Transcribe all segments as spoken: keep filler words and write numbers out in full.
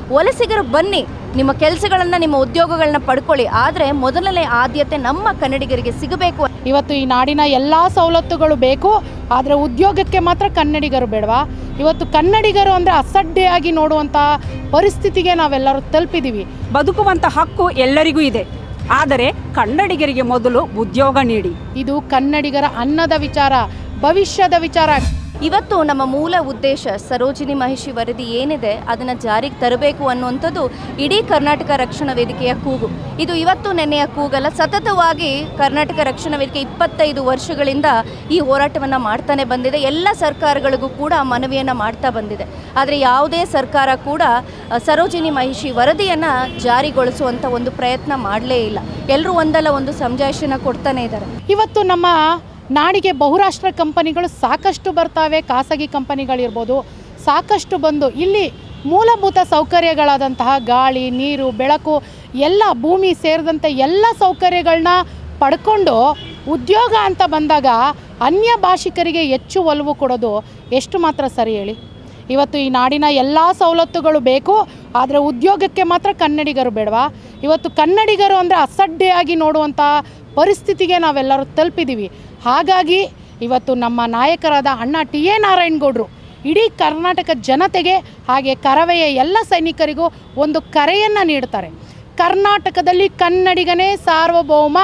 ವಲಸಿಗರು ಬನ್ನಿ, ನಿಮ್ಮ ಕೆಲಸಗಳನ್ನು ನಿಮ್ಮ ಉದ್ಯೋಗಗಳನ್ನ ಪಡ್ಕೊಳ್ಳಿ, ಆದರೆ ಮೊದಲನೇ ಆದ್ಯತೆ ನಮ್ಮ ಕನ್ನಡಿಗರಿಗೆ ಸಿಗಬೇಕು. ಇವತ್ತು ಈ ನಾಡಿನ ಎಲ್ಲ ಸವಲತ್ತುಗಳು ಬೇಕು, ಆದರೆ ಉದ್ಯೋಗಕ್ಕೆ ಮಾತ್ರ ಕನ್ನಡಿಗರು ಬೇಡವಾ? ಇವತ್ತು ಕನ್ನಡಿಗರು ಅಂದರೆ ಅಸಡ್ಡೆಯಾಗಿ ನೋಡುವಂಥ ಪರಿಸ್ಥಿತಿಗೆ ನಾವೆಲ್ಲರೂ ತಲುಪಿದ್ದೀವಿ. ಬದುಕುವಂಥ ಹಕ್ಕು ಎಲ್ಲರಿಗೂ ಇದೆ, ಆದರೆ ಕನ್ನಡಿಗರಿಗೆ ಮೊದಲು ಉದ್ಯೋಗ ನೀಡಿ. ಇದು ಕನ್ನಡಿಗರ ಅನ್ನದ ವಿಚಾರ, ಭವಿಷ್ಯದ ವಿಚಾರ. ಇವತ್ತು ನಮ್ಮ ಮೂಲ ಉದ್ದೇಶ ಸರೋಜಿನಿ ಮಹಿಷಿ ವರದಿ ಏನಿದೆ ಅದನ್ನು ಜಾರಿಗೆ ತರಬೇಕು ಅನ್ನುವಂಥದ್ದು ಇಡೀ ಕರ್ನಾಟಕ ರಕ್ಷಣಾ ವೇದಿಕೆಯ ಕೂಗು. ಇದು ಇವತ್ತು ನೆನ್ನೆಯ ಕೂಗಲ್ಲ, ಸತತವಾಗಿ ಕರ್ನಾಟಕ ರಕ್ಷಣಾ ವೇದಿಕೆ ಇಪ್ಪತ್ತೈದು ವರ್ಷಗಳಿಂದ ಈ ಹೋರಾಟವನ್ನು ಮಾಡ್ತಾನೆ ಬಂದಿದೆ. ಎಲ್ಲ ಸರ್ಕಾರಗಳಿಗೂ ಕೂಡ ಮನವಿಯನ್ನು ಮಾಡ್ತಾ ಬಂದಿದೆ. ಆದರೆ ಯಾವುದೇ ಸರ್ಕಾರ ಕೂಡ ಸರೋಜಿನಿ ಮಹಿಷಿ ವರದಿಯನ್ನು ಜಾರಿಗೊಳಿಸುವಂಥ ಒಂದು ಪ್ರಯತ್ನ ಮಾಡಲೇ ಇಲ್ಲ. ಎಲ್ಲರೂ ಒಂದಲ್ಲ ಒಂದು ಸಮಜಾಯಿಷಿನ ಕೊಡ್ತಾನೆ ಇದ್ದಾರೆ. ಇವತ್ತು ನಮ್ಮ ನಾಡಿಗೆ ಬಹುರಾಷ್ಟ್ರ ಕಂಪನಿಗಳು ಸಾಕಷ್ಟು ಬರ್ತಾವೆ, ಖಾಸಗಿ ಕಂಪನಿಗಳಿರ್ಬೋದು, ಸಾಕಷ್ಟು ಬಂದು ಇಲ್ಲಿ ಮೂಲಭೂತ ಸೌಕರ್ಯಗಳಾದಂತಹ ಗಾಳಿ, ನೀರು, ಬೆಳಕು ಎಲ್ಲ ಭೂಮಿ ಸೇರಿದಂತೆ ಎಲ್ಲ ಸೌಕರ್ಯಗಳನ್ನ ಪಡ್ಕೊಂಡು ಉದ್ಯೋಗ ಅಂತ ಬಂದಾಗ ಅನ್ಯ ಭಾಷಿಕರಿಗೆ ಹೆಚ್ಚು ಒಲವು ಕೊಡೋದು ಎಷ್ಟು ಮಾತ್ರ ಸರಿ ಹೇಳಿ? ಇವತ್ತು ಈ ನಾಡಿನ ಎಲ್ಲ ಸವಲತ್ತುಗಳು ಬೇಕು, ಆದರೆ ಉದ್ಯೋಗಕ್ಕೆ ಮಾತ್ರ ಕನ್ನಡಿಗರು ಬೇಡವಾ? ಇವತ್ತು ಕನ್ನಡಿಗರು ಅಂದರೆ ಅಸಡ್ಡೆಯಾಗಿ ನೋಡುವಂಥ ಪರಿಸ್ಥಿತಿಗೆ ನಾವೆಲ್ಲರೂ ತಲುಪಿದ್ದೀವಿ. ಹಾಗಾಗಿ ಇವತ್ತು ನಮ್ಮ ನಾಯಕರಾದ ಅಣ್ಣ ಟಿ ಎ ನಾರಾಯಣಗೌಡರು ಇಡೀ ಕರ್ನಾಟಕ ಜನತೆಗೆ ಹಾಗೆ ಕರವೆಯ ಎಲ್ಲ ಸೈನಿಕರಿಗೂ ಒಂದು ಕರೆಯನ್ನು ನೀಡ್ತಾರೆ. ಕರ್ನಾಟಕದಲ್ಲಿ ಕನ್ನಡಿಗನೇ ಸಾರ್ವಭೌಮ.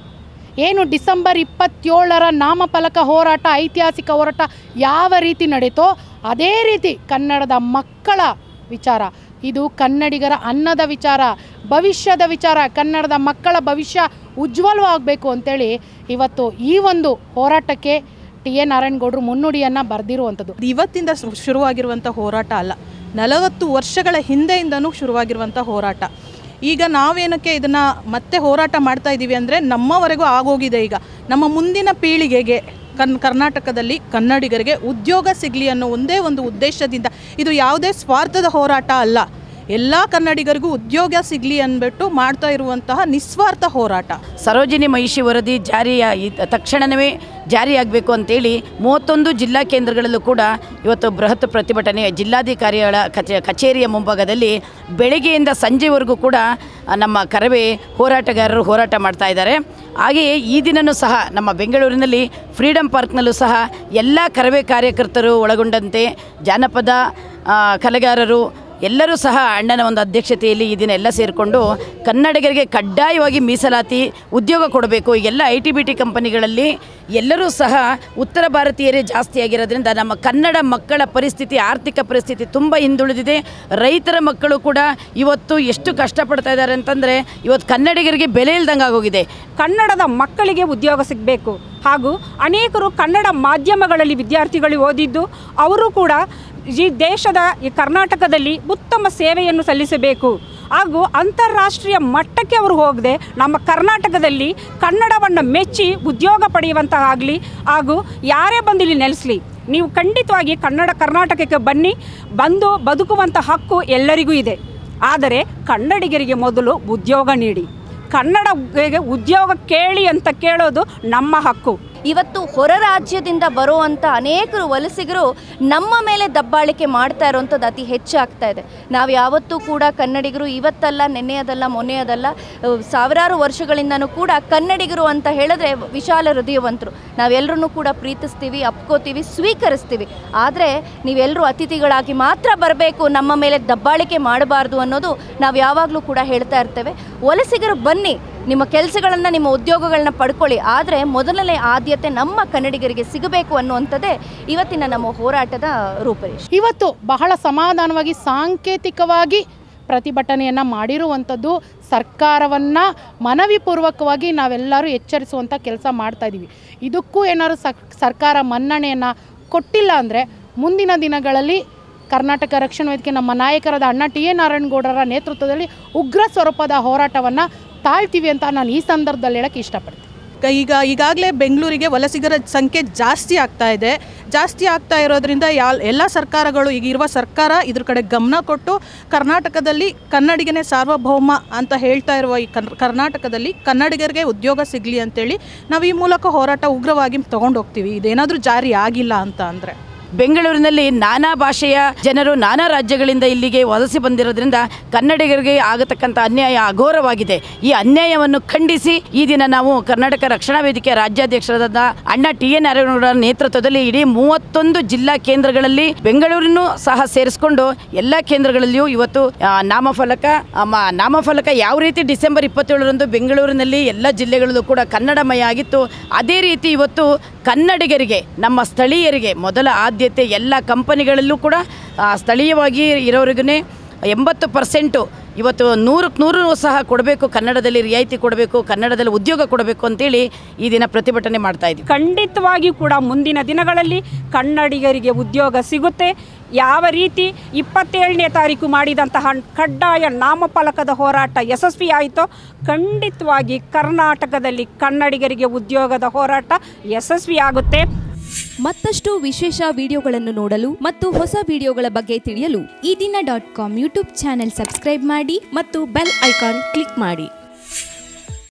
ಏನು ಡಿಸೆಂಬರ್ ಇಪ್ಪತ್ತೇಳರ ನಾಮಫಲಕ ಹೋರಾಟ, ಐತಿಹಾಸಿಕ ಹೋರಾಟ ಯಾವ ರೀತಿ ನಡೀತೋ ಅದೇ ರೀತಿ ಕನ್ನಡದ ಮಕ್ಕಳ ವಿಚಾರ, ಇದು ಕನ್ನಡಿಗರ ಅನ್ನದ ವಿಚಾರ, ಭವಿಷ್ಯದ ವಿಚಾರ. ಕನ್ನಡದ ಮಕ್ಕಳ ಭವಿಷ್ಯ ಉಜ್ವಲವಾಗಬೇಕು ಅಂತೇಳಿ ಇವತ್ತು ಈ ಒಂದು ಹೋರಾಟಕ್ಕೆ ಟಿ ಎ ನಾರಾಯಣಗೌಡರು ಮುನ್ನುಡಿಯನ್ನು ಬರೆದಿರುವಂಥದ್ದು. ಇವತ್ತಿಂದ ಶುರುವಾಗಿರುವಂಥ ಹೋರಾಟ ಅಲ್ಲ, ನಲವತ್ತು ವರ್ಷಗಳ ಹಿಂದೆಯಿಂದನೂ ಶುರುವಾಗಿರುವಂಥ ಹೋರಾಟ. ಈಗ ನಾವೇನಕ್ಕೆ ಇದನ್ನು ಮತ್ತೆ ಹೋರಾಟ ಮಾಡ್ತಾ ಇದ್ದೀವಿ ಅಂದರೆ ನಮ್ಮವರೆಗೂ ಆಗೋಗಿದೆ. ಈಗ ನಮ್ಮ ಮುಂದಿನ ಪೀಳಿಗೆಗೆ ಕನ್ ಕರ್ನಾಟಕದಲ್ಲಿ ಕನ್ನಡಿಗರಿಗೆ ಉದ್ಯೋಗ ಸಿಗಲಿ ಅನ್ನೋ ಒಂದೇ ಒಂದು ಉದ್ದೇಶದಿಂದ, ಇದು ಯಾವುದೇ ಸ್ವಾರ್ಥದ ಹೋರಾಟ ಅಲ್ಲ, ಎಲ್ಲ ಕನ್ನಡಿಗರಿಗೂ ಉದ್ಯೋಗ ಸಿಗಲಿ ಅಂದ್ಬಿಟ್ಟು ಮಾಡ್ತಾ ಇರುವಂತಹ ನಿಸ್ವಾರ್ಥ ಹೋರಾಟ. ಸರೋಜಿನಿ ಮಹಿಷಿ ವರದಿ ಜಾರಿಯ ತಕ್ಷಣವೇ ಜಾರಿಯಾಗಬೇಕು ಅಂತೇಳಿ ಮೂವತ್ತೊಂದು ಜಿಲ್ಲಾ ಕೇಂದ್ರಗಳಲ್ಲೂ ಕೂಡ ಇವತ್ತು ಬೃಹತ್ ಪ್ರತಿಭಟನೆ ಜಿಲ್ಲಾಧಿಕಾರಿಗಳ ಕಚೇ ಕಚೇರಿಯ ಮುಂಭಾಗದಲ್ಲಿ ಬೆಳಗ್ಗೆಯಿಂದ ಸಂಜೆವರೆಗೂ ಕೂಡ ನಮ್ಮ ಕರವೇ ಹೋರಾಟಗಾರರು ಹೋರಾಟ ಮಾಡ್ತಾ ಇದ್ದಾರೆ. ಹಾಗೆಯೇ ಈ ದಿನವೂ ಸಹ ನಮ್ಮ ಬೆಂಗಳೂರಿನಲ್ಲಿ ಫ್ರೀಡಮ್ ಪಾರ್ಕ್ನಲ್ಲೂ ಸಹ ಎಲ್ಲ ಕರವೇ ಕಾರ್ಯಕರ್ತರು ಒಳಗೊಂಡಂತೆ ಜಾನಪದ ಕಲೆಗಾರರು ಎಲ್ಲರೂ ಸಹ ಅಣ್ಣನ ಒಂದು ಅಧ್ಯಕ್ಷತೆಯಲ್ಲಿ ಈ ದಿನ ಎಲ್ಲ ಸೇರಿಕೊಂಡು ಕನ್ನಡಿಗರಿಗೆ ಕಡ್ಡಾಯವಾಗಿ ಮೀಸಲಾತಿ ಉದ್ಯೋಗ ಕೊಡಬೇಕು. ಎಲ್ಲ ಐ ಟಿ ಬಿ ಟಿ ಕಂಪನಿಗಳಲ್ಲಿ ಎಲ್ಲರೂ ಸಹ ಉತ್ತರ ಭಾರತೀಯರೇ ಜಾಸ್ತಿ ಆಗಿರೋದ್ರಿಂದ ನಮ್ಮ ಕನ್ನಡ ಮಕ್ಕಳ ಪರಿಸ್ಥಿತಿ, ಆರ್ಥಿಕ ಪರಿಸ್ಥಿತಿ ತುಂಬ ಹಿಂದುಳಿದಿದೆ. ರೈತರ ಮಕ್ಕಳು ಕೂಡ ಇವತ್ತು ಎಷ್ಟು ಕಷ್ಟಪಡ್ತಾ ಇದ್ದಾರೆ ಅಂತಂದರೆ ಇವತ್ತು ಕನ್ನಡಿಗರಿಗೆ ಬೆಲೆ ಇಲ್ದಂಗೆ ಆಗೋಗಿದೆ. ಕನ್ನಡದ ಮಕ್ಕಳಿಗೆ ಉದ್ಯೋಗ ಸಿಗಬೇಕು, ಹಾಗೂ ಅನೇಕರು ಕನ್ನಡ ಮಾಧ್ಯಮಗಳಲ್ಲಿ ವಿದ್ಯಾರ್ಥಿಗಳು ಓದಿದ್ದು ಅವರು ಕೂಡ ಈ ದೇಶದ ಈ ಕರ್ನಾಟಕದಲ್ಲಿ ಉತ್ತಮ ಸೇವೆಯನ್ನು ಸಲ್ಲಿಸಬೇಕು. ಹಾಗೂ ಅಂತಾರಾಷ್ಟ್ರೀಯ ಮಟ್ಟಕ್ಕೆ ಅವರು ಹೋಗದೆ ನಮ್ಮ ಕರ್ನಾಟಕದಲ್ಲಿ ಕನ್ನಡವನ್ನು ಮೆಚ್ಚಿ ಉದ್ಯೋಗ ಪಡೆಯುವಂತಹ ಆಗಲಿ, ಹಾಗೂ ಯಾರೇ ಬಂದು ಇಲ್ಲಿ ನೆಲೆಸಲಿ, ನೀವು ಖಂಡಿತವಾಗಿ ಕನ್ನಡ ಕರ್ನಾಟಕಕ್ಕೆ ಬನ್ನಿ, ಬಂದು ಬದುಕುವಂಥ ಹಕ್ಕು ಎಲ್ಲರಿಗೂ ಇದೆ, ಆದರೆ ಕನ್ನಡಿಗರಿಗೆ ಮೊದಲು ಉದ್ಯೋಗ ನೀಡಿ. ಕನ್ನಡ ಉದ್ಯೋಗ ಕೇಳಿ ಅಂತ ಕೇಳೋದು ನಮ್ಮ ಹಕ್ಕು. ಇವತ್ತು ಹೊರ ರಾಜ್ಯದಿಂದ ಬರುವಂಥ ಅನೇಕರು ವಲಸಿಗರು ನಮ್ಮ ಮೇಲೆ ದಬ್ಬಾಳಿಕೆ ಮಾಡ್ತಾ ಇರೋವಂಥದ್ದು ಅತಿ ಹೆಚ್ಚಾಗ್ತಾ ಇದೆ. ನಾವು ಯಾವತ್ತೂ ಕೂಡ ಕನ್ನಡಿಗರು ಇವತ್ತಲ್ಲ, ನೆನ್ನೆಯದಲ್ಲ, ಮೊನ್ನೆಯದಲ್ಲ, ಸಾವಿರಾರು ವರ್ಷಗಳಿಂದನೂ ಕೂಡ ಕನ್ನಡಿಗರು ಅಂತ ಹೇಳಿದ್ರೆ ವಿಶಾಲ ಹೃದಯವಂತರು. ನಾವೆಲ್ಲರೂ ಕೂಡ ಪ್ರೀತಿಸ್ತೀವಿ, ಅಪ್ಕೋತೀವಿ, ಸ್ವೀಕರಿಸ್ತೀವಿ. ಆದರೆ ನೀವೆಲ್ಲರೂ ಅತಿಥಿಗಳಾಗಿ ಮಾತ್ರ ಬರಬೇಕು, ನಮ್ಮ ಮೇಲೆ ದಬ್ಬಾಳಿಕೆ ಮಾಡಬಾರ್ದು ಅನ್ನೋದು ನಾವು ಯಾವಾಗಲೂ ಕೂಡ ಹೇಳ್ತಾ ಇರ್ತೇವೆ. ವಲಸಿಗರು ಬನ್ನಿ, ನಿಮ್ಮ ಕೆಲಸಗಳನ್ನು ನಿಮ್ಮ ಉದ್ಯೋಗಗಳನ್ನ ಪಡ್ಕೊಳ್ಳಿ, ಆದರೆ ಮೊದಲನೇ ಆದ್ಯತೆ ನಮ್ಮ ಕನ್ನಡಿಗರಿಗೆ ಸಿಗಬೇಕು ಅನ್ನುವಂಥದ್ದೇ ಇವತ್ತಿನ ನಮ್ಮ ಹೋರಾಟದ ರೂಪರೇಷೆ. ಇವತ್ತು ಬಹಳ ಸಮಾಧಾನವಾಗಿ ಸಾಂಕೇತಿಕವಾಗಿ ಪ್ರತಿಭಟನೆಯನ್ನು ಮಾಡಿರುವಂಥದ್ದು ಸರ್ಕಾರವನ್ನು ಮನವಿ ಪೂರ್ವಕವಾಗಿ ನಾವೆಲ್ಲರೂ ಎಚ್ಚರಿಸುವಂಥ ಕೆಲಸ ಮಾಡ್ತಾ ಇದ್ದೀವಿ. ಇದಕ್ಕೂ ಏನಾದರೂ ಸರ್ಕಾರ ಮನ್ನಣೆಯನ್ನು ಕೊಟ್ಟಿಲ್ಲ ಅಂದರೆ ಮುಂದಿನ ದಿನಗಳಲ್ಲಿ ಕರ್ನಾಟಕ ರಕ್ಷಣಾ ವೇದಿಕೆ ನಮ್ಮ ನಾಯಕರಾದ ಅಣ್ಣ ಟಿ ಎ ನಾರಾಯಣಗೌಡರ ನೇತೃತ್ವದಲ್ಲಿ ಉಗ್ರ ಸ್ವರೂಪದ ಹೋರಾಟವನ್ನು ತಾಳ್ತೀವಿ ಅಂತ ನಾನು ಈ ಸಂದರ್ಭದಲ್ಲಿ ಹೇಳಕ್ಕೆ ಇಷ್ಟಪಡ್ತೀನಿ. ಈಗ ಈಗಾಗಲೇ ಬೆಂಗಳೂರಿಗೆ ವಲಸಿಗರ ಸಂಖ್ಯೆ ಜಾಸ್ತಿ ಆಗ್ತಾ ಇದೆ. ಜಾಸ್ತಿ ಆಗ್ತಾ ಇರೋದ್ರಿಂದ ಯಾ ಎಲ್ಲ ಸರ್ಕಾರಗಳು, ಈಗ ಇರುವ ಸರ್ಕಾರ ಇದ್ರ ಕಡೆ ಗಮನ ಕೊಟ್ಟು ಕರ್ನಾಟಕದಲ್ಲಿ ಕನ್ನಡಿಗನೇ ಸಾರ್ವಭೌಮ ಅಂತ ಹೇಳ್ತಾ ಇರುವ ಈ ಕರ್ನಾಟಕದಲ್ಲಿ ಕನ್ನಡಿಗರಿಗೆ ಉದ್ಯೋಗ ಸಿಗಲಿ ಅಂತೇಳಿ ನಾವು ಈ ಮೂಲಕ ಹೋರಾಟ ಉಗ್ರವಾಗಿ ತೊಗೊಂಡು ಹೋಗ್ತೀವಿ, ಇದೇನಾದರೂ ಜಾರಿ ಆಗಿಲ್ಲ ಅಂತ ಅಂದರೆ. ಬೆಂಗಳೂರಿನಲ್ಲಿ ನಾನಾ ಭಾಷೆಯ ಜನರು ನಾನಾ ರಾಜ್ಯಗಳಿಂದ ಇಲ್ಲಿಗೆ ವಲಸೆ ಬಂದಿರೋದ್ರಿಂದ ಕನ್ನಡಿಗರಿಗೆ ಆಗತಕ್ಕಂಥ ಅನ್ಯಾಯ ಅಘೋರವಾಗಿದೆ. ಈ ಅನ್ಯಾಯವನ್ನು ಖಂಡಿಸಿ ಈ ದಿನ ನಾವು ಕರ್ನಾಟಕ ರಕ್ಷಣಾ ವೇದಿಕೆ ರಾಜ್ಯಾಧ್ಯಕ್ಷರಾದ ಅಣ್ಣ ಟಿ ಎನ್ ನಾರಾಯಣಗೌಡರ ನೇತೃತ್ವದಲ್ಲಿ ಇಡೀ ಮೂವತ್ತೊಂದು ಜಿಲ್ಲಾ ಕೇಂದ್ರಗಳಲ್ಲಿ ಬೆಂಗಳೂರನ್ನು ಸಹ ಸೇರಿಸಿಕೊಂಡು ಎಲ್ಲ ಕೇಂದ್ರಗಳಲ್ಲಿಯೂ ಇವತ್ತು ನಾಮಫಲಕ ನಾಮಫಲಕ ಯಾವ ರೀತಿ ಡಿಸೆಂಬರ್ ಇಪ್ಪತ್ತೇಳರಂದು ಬೆಂಗಳೂರಿನಲ್ಲಿ ಎಲ್ಲ ಜಿಲ್ಲೆಗಳಲ್ಲೂ ಕೂಡ ಕನ್ನಡಮಯ ಆಗಿತ್ತು, ಅದೇ ರೀತಿ ಇವತ್ತು ಕನ್ನಡಿಗರಿಗೆ ನಮ್ಮ ಸ್ಥಳೀಯರಿಗೆ ಮೊದಲ ಆದ್ಯತೆ ಎಲ್ಲ ಕಂಪನಿಗಳಲ್ಲೂ ಕೂಡ ಸ್ಥಳೀಯವಾಗಿ ಇರೋರಿಗೇ ಎಂಬತ್ತು ಪರ್ಸೆಂಟು ಇವತ್ತು ನೂರಕ್ಕೆ ನೂರು ಸಹ ಕೊಡಬೇಕು, ಕನ್ನಡದಲ್ಲಿ ರಿಯಾಯಿತಿ ಕೊಡಬೇಕು, ಕನ್ನಡದಲ್ಲಿ ಉದ್ಯೋಗ ಕೊಡಬೇಕು ಅಂತೇಳಿ ಈ ದಿನ ಪ್ರತಿಭಟನೆ ಮಾಡ್ತಾ ಇದ್ದೀವಿ. ಖಂಡಿತವಾಗಿ ಕೂಡ ಮುಂದಿನ ದಿನಗಳಲ್ಲಿ ಕನ್ನಡಿಗರಿಗೆ ಉದ್ಯೋಗ ಸಿಗುತ್ತೆ. ಯಾವ ರೀತಿ ಇಪ್ಪತ್ತೇಳನೇ ತಾರೀಕು ಮಾಡಿದಂತಹ ಕಡ್ಡಾಯ ನಾಮಫಲಕದ ಹೋರಾಟ ಯಶಸ್ವಿಯಾಯಿತೋ ಖಂಡಿತವಾಗಿ ಕರ್ನಾಟಕದಲ್ಲಿ ಕನ್ನಡಿಗರಿಗೆ ಉದ್ಯೋಗದ ಹೋರಾಟ ಯಶಸ್ವಿಯಾಗುತ್ತೆ. ಮತ್ತಷ್ಟು ವಿಶೇಷ ವಿಡಿಯೋಗಳನ್ನು ನೋಡಲು ಮತ್ತು ಹೊಸ ವಿಡಿಯೋಗಳ ಬಗ್ಗೆ ತಿಳಿಯಲು ಈ ದಿನ dot com YouTube channel subscribe ಮಾಡಿ ಮತ್ತು ಬೆಲ್ ಐಕಾನ್ ಕ್ಲಿಕ್ ಮಾಡಿ.